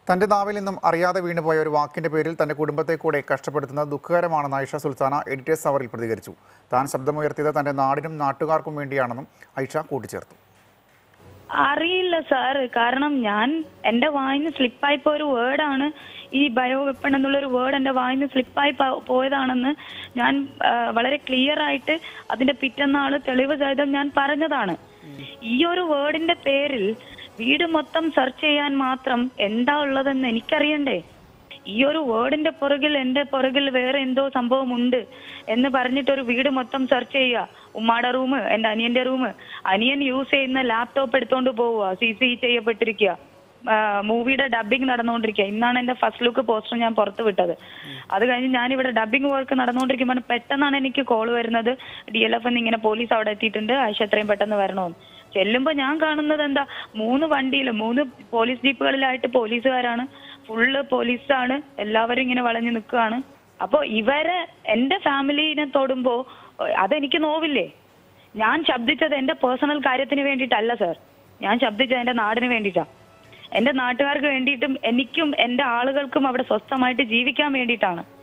തന്റെ നാവിൽ നിന്നും അറിയാതെ വീണുപോയ ഒരു വാക്കിന്റെ പേരിൽ തന്റെ കുടുംബത്തെ കൂടെ കഷ്ടപ്പെടുത്തുന്നത് ദുഃഖകരമാണെന്ന് ഐഷ സുൽത്താന എഡിറ്റേഴ്സ് അവറിൽ പ്രതികരിച്ചു. താൻ ശബ്ദമുയർത്തിയത് തന്റെ നാടിനും നാട്ടുകാർക്കും വേണ്ടിയാണെന്നും ഐഷ കൂട്ടിച്ചേർത്തു. അറിയില്ല സാർ, കാരണം ഞാൻ എന്റെ വായിന്ന് സ്ലിപ്പായിപ്പോയ ഒരു വേർഡാണ് ഈ ബയോ വെപ്പൺ എന്നുള്ളൊരു വേർഡ് എന്റെ വായിന്ന് സ്ലിപ്പായി പോയതാണെന്ന് ഞാൻ വളരെ ക്ലിയർ ആയിട്ട് അതിന്റെ പിറ്റന്നാള് തെളിവ് സഹിതം ഞാൻ പറഞ്ഞതാണ്. ഈ ഒരു വേർഡിന്റെ പേരിൽ വീട് മൊത്തം സെർച്ച് ചെയ്യാൻ മാത്രം എന്താ ഉള്ളതെന്ന് എനിക്കറിയണ്ടേ? ഈ ഒരു വേർഡിന്റെ പുറകിൽ എന്റെ പുറകിൽ വേറെ എന്തോ സംഭവമുണ്ട് എന്ന് പറഞ്ഞിട്ടൊരു വീട് മൊത്തം സെർച്ച് ചെയ്യുക. ഉമ്മാടെ റൂം, എന്റെ അനിയന്റെ റൂം, അനിയൻ യൂസ് ചെയ്യുന്ന ലാപ്ടോപ്പ് എടുത്തോണ്ട് പോവുക, CC ചെയ്യപ്പെട്ടിരിക്കുക, മൂവിയുടെ ഡബിങ് നടന്നുകൊണ്ടിരിക്കുക. ഇന്നാണ് എന്റെ ഫസ്റ്റ് ലുക്ക് പോസ്റ്റർ ഞാൻ പുറത്ത് വിട്ടത്. അത് കഴിഞ്ഞ് ഞാനിവിടെ ഡബിങ് വർക്ക് നടന്നുകൊണ്ടിരിക്കുമ്പോൾ പെട്ടെന്നാണ് എനിക്ക് കോൾ വരുന്നത്, DLF ഇങ്ങനെ പോലീസ് അവിടെ എത്തിയിട്ടുണ്ട്, ആയിഷ എത്രയും പെട്ടെന്ന് വരണമെന്ന്. ചെല്ലുമ്പോ ഞാൻ കാണുന്നത് എന്താ, 3 വണ്ടിയിൽ 3 പോലീസ് ജീപ്പുകളിലായിട്ട് പോലീസുകാരാണ്, ഫുള്ള് പോലീസാണ്, എല്ലാവരും ഇങ്ങനെ വളഞ്ഞു നിൽക്കുകയാണ്. അപ്പൊ ഇവരെ എന്റെ ഫാമിലിനെ തൊടുമ്പോ അതെനിക്ക് നോവില്ലേ? ഞാൻ ശബ്ദിച്ചത് എന്റെ പേഴ്സണൽ കാര്യത്തിന് വേണ്ടിയിട്ടല്ല സർ, ഞാൻ ശബ്ദിച്ചത് എന്റെ നാടിന് വേണ്ടിയിട്ടാ, എന്റെ നാട്ടുകാർക്ക് വേണ്ടിയിട്ടും എനിക്കും എന്റെ ആളുകൾക്കും അവിടെ സ്വസ്ഥമായിട്ട് ജീവിക്കാൻ വേണ്ടിയിട്ടാണ്.